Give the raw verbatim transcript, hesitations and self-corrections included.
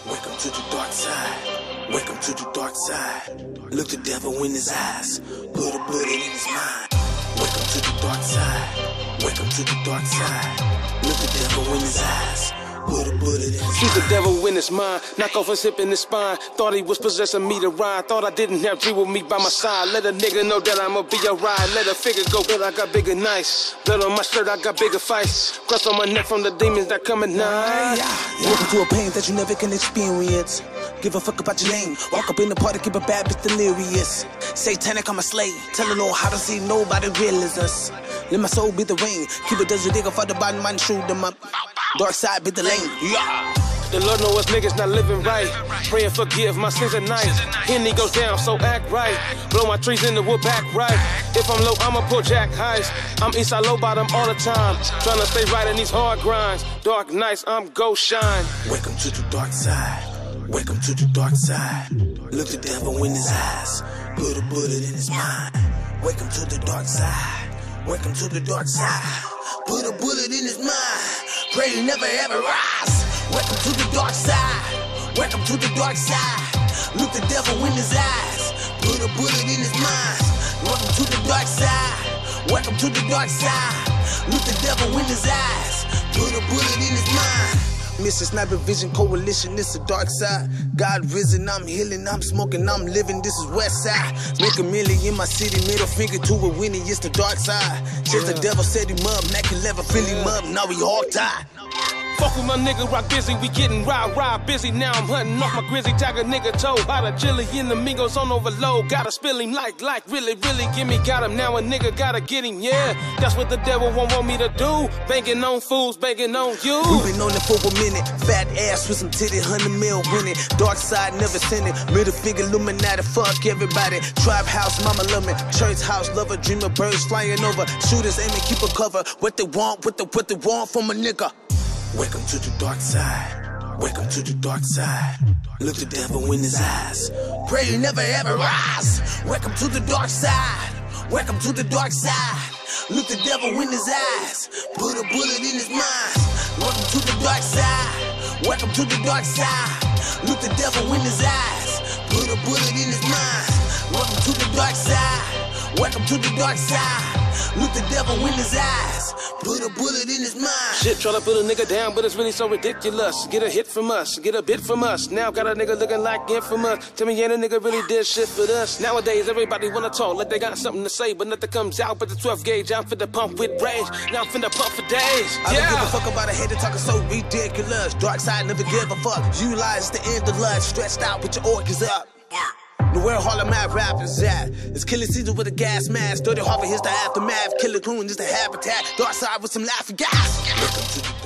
Welcome to the dark side. Welcome to the dark side. Look the devil in his eyes. Put a bullet in his mind. Welcome to the dark side. Welcome to the dark side. Look the devil in his eyes. Put a bullet in his mind. He's the devil in his mind. Knock off his hip in his spine. Thought he was possessing me to ride. Thought I didn't have G with me by my side. Let a nigga know that I'ma be alright. Let a figure go, but I got bigger nights. Blood on my shirt, I got bigger fights. Cross on my neck from the demons that come at night. Welcome to a pain that you never can experience. Give a fuck about your name. Walk up in the party, keep a bad bitch delirious. Satanic, I'm a slave. Telling all how to see nobody real as us. Let my soul be the rain. Keep it desert digger for the bottom man, shoot them up. Dark side be the lane. Yeah. The Lord know us niggas not living right. Pray and forgive my sins at night. Henny goes down, so act right. Blow my trees in the wood back right. If I'm low, I'ma pull Jack Heist. I'm Eastside low bottom all the time. Trying to stay right in these hard grinds. Dark nights, I'm go shine. Welcome to the dark side. Welcome to the dark side. Look the devil in his eyes. Put a bullet in his mind. Welcome to the dark side. Welcome to the dark side. Put a bullet in his mind. Pray to never ever rise. Welcome to the dark side. Welcome to the dark side. Look the devil in his eyes. Put a bullet in his mind. Welcome to the dark side. Welcome to the dark side. Look the devil in his eyes. Put a bullet in his mind. Mister Sniper Vision Coalition, it's the dark side. God risen, I'm healing, I'm smoking, I'm living, this is West Side. Make a million in my city, middle finger to a winnie, it's the dark side. Since the devil set him up, Mac eleven fill him up, now we all tied. Fuck with my nigga, rock busy, we getting ride, ride busy. Now I'm hunting off my grizzly, tag a nigga toe. Out of chili in the amigos on overload. Gotta spill him like, like, really, really give me, got him. Now a nigga gotta get him, yeah. That's what the devil won't want me to do. Banking on fools, banking on you. We been on it for a minute. Fat ass with some titty, hundred mil winning. Dark side never send it. Middle finger Illuminati, fuck everybody. Tribe house, mama love me. Church house, lover, dreamer, birds flying over. Shooters aiming, keep a cover. What they want, what they, what they want from a nigga. Welcome to the dark side. Welcome to the dark side. Look the devil in his eyes. Pray you never ever rise. Welcome to the dark side. Welcome to the dark side. Look the devil in his eyes. Put a bullet in his mind. Welcome to the dark side. Welcome to the dark side. Look the devil in his eyes. Put a bullet in his mind. Welcome to the dark side. Welcome to the dark side. Look the devil in his eyes. Put a bullet in his mind. Shit, try to put a nigga down, but it's really so ridiculous. Get a hit from us, get a bit from us. Now got a nigga looking like infamous. Tell me, ain't a nigga really did shit for us. Nowadays, everybody wanna talk like they got something to say, but nothing comes out but the twelve gauge. I'm finna pump with rage. Now I'm finna pump for days. I Yeah. don't give a fuck about a hater talking so ridiculous. Dark side never give a fuck. You lies the end of life. Stretched out with your organs up. The where Harlem Mad rappers at. It's killing season with a gas mask. Dirty Harvey, here's the aftermath. Killer Goon is the habitat. Dark side with some laughing gas. Welcome to the